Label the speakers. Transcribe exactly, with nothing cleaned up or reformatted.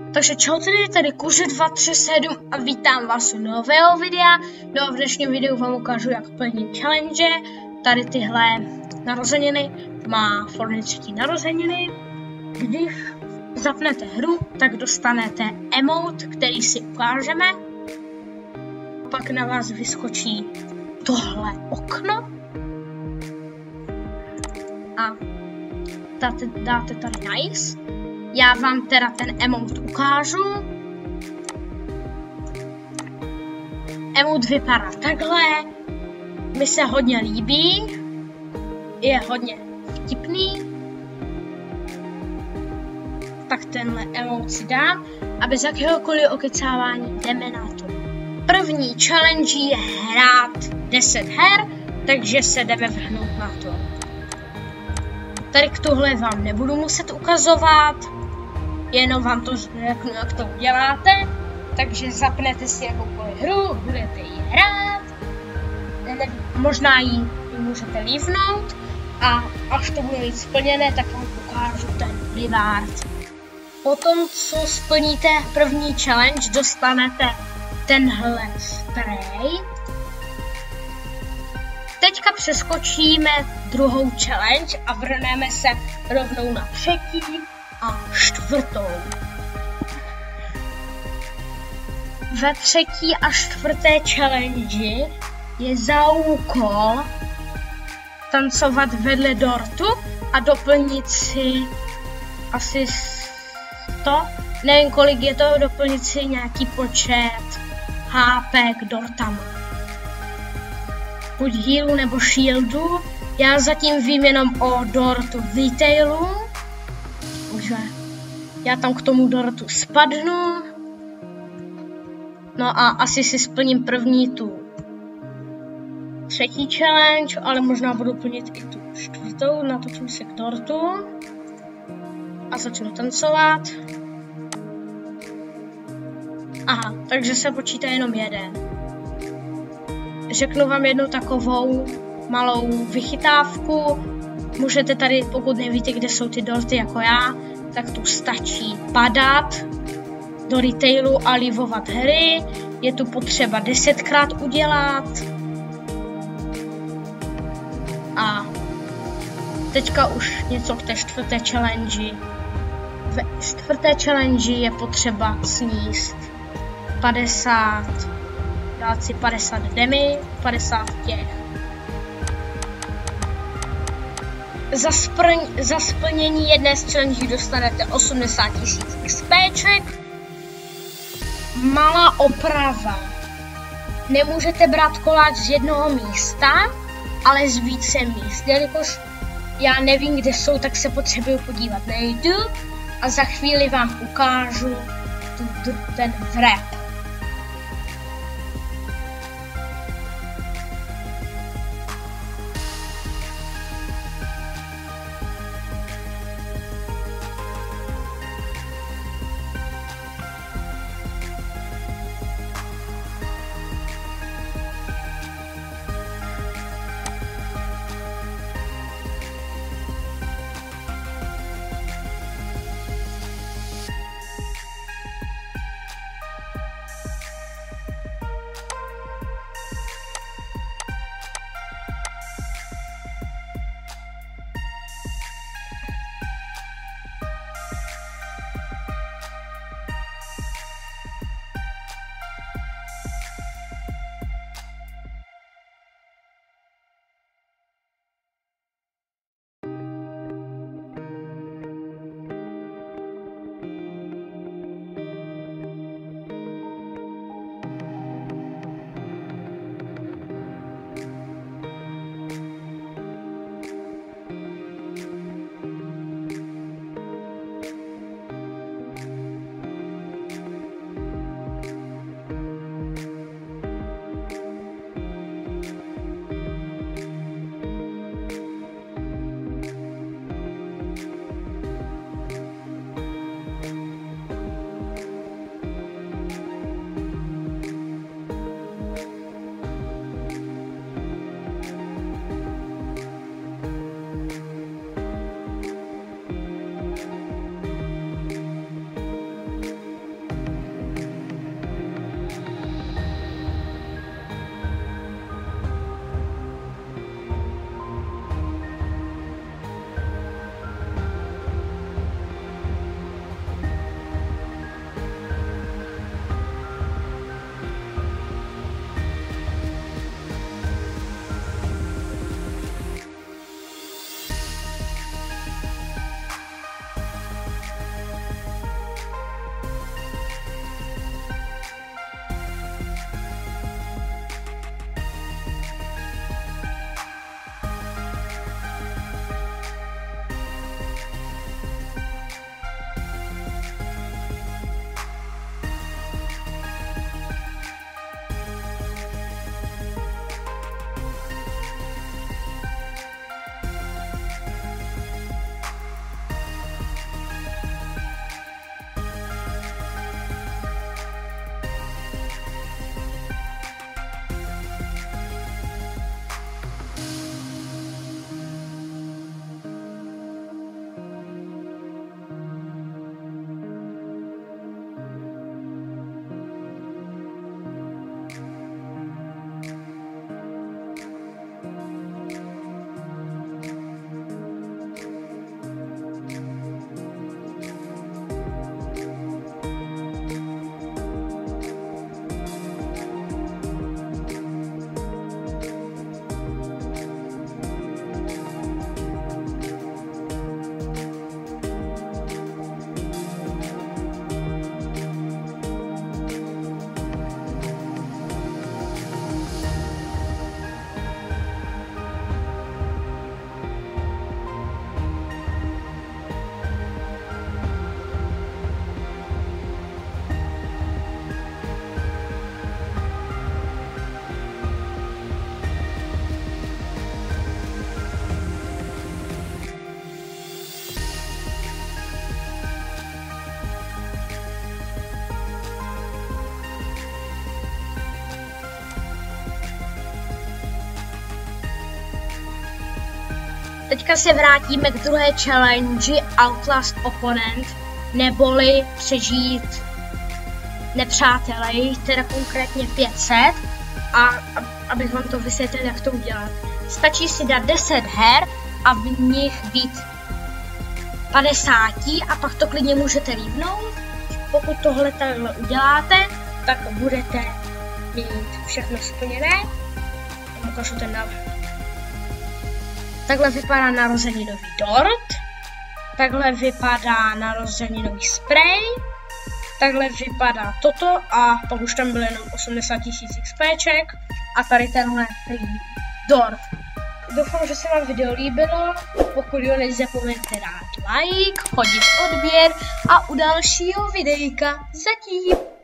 Speaker 1: Takže čau, tady je tady Kuře dva tři sedm a vítám vás u nového videa. No a v dnešním videu vám ukážu, jak plnit challenge. Tady tyhle narozeniny má Fortnite třetí narozeniny. Když zapnete hru, tak dostanete emote, který si ukážeme. Pak na vás vyskočí tohle okno. A dáte, dáte tady nice. Já vám teda ten emote ukážu. Emote vypadá takhle. Mi se hodně líbí. Je hodně vtipný. Tak tenhle emote si dám. A bez jakéhokoliv okecávání jdeme na to. První challenge je hrát deset her, takže se jdeme vrhnout na to. Tady k tohle vám nebudu muset ukazovat. Jenom vám to řeknu, jak to uděláte. Takže zapnete si jakoukoliv hru, budete ji hrát. Možná ji můžete lívnout. A až to bude mít splněné, tak vám ukážu ten reward. Potom, co splníte první challenge, dostanete tenhle spray. Teďka přeskočíme druhou challenge a vrhneme se rovnou na třetí a čtvrtou. Ve třetí a čtvrté challenge je za úkol tancovat vedle dortu a doplnit si asi sto, nevím kolik je to, doplnit si nějaký počet há pé k dortama. Buď healu nebo shieldu. Já zatím vím jenom o dortu Retailu. Takže já tam k tomu dortu spadnu. No a asi si splním první tu třetí challenge, ale možná budu plnit i tu čtvrtou. Natočím se k dortu a začnu tancovat. Aha, takže se počítá jenom jeden. Řeknu vám jednu takovou malou vychytávku. Můžete tady, pokud nevíte, kde jsou ty dorty jako já, tak tu stačí padat do retailu a livovat hry. Je tu potřeba desetkrát udělat. A teďka už něco k té čtvrté challenge. Ve čtvrté challenge je potřeba sníst padesát, dát si padesát demy, padesát těch. Za, sprň, za splnění jedné z challenge dostanete osmdesát tisíc XPček. Malá oprava. Nemůžete brát koláč z jednoho místa, ale z více míst. Jelikož já nevím, kde jsou, tak se potřebuju podívat. Nejdu a za chvíli vám ukážu tu, ten wrap. teďka se vrátíme k druhé challenge Outlast Opponent, neboli přežít nepřátele, teda konkrétně pět set, a abych vám to vysvětlil, jak to udělat. Stačí si dát deset her a v nich být padesát a pak to klidně můžete líbnout. Pokud tohle takhle uděláte, tak budete mít všechno splněné. Ukážu ten návrh. Takhle vypadá narozeninový dort. Takhle vypadá narozeninový spray. Takhle vypadá toto a pak už tam bylo jenom osmdesát tisíc XPček a tady tenhle free dort. Doufám, že se vám video líbilo, pokud jo, nezapomeňte dát like, hodit odběr a u dalšího videjka zatím.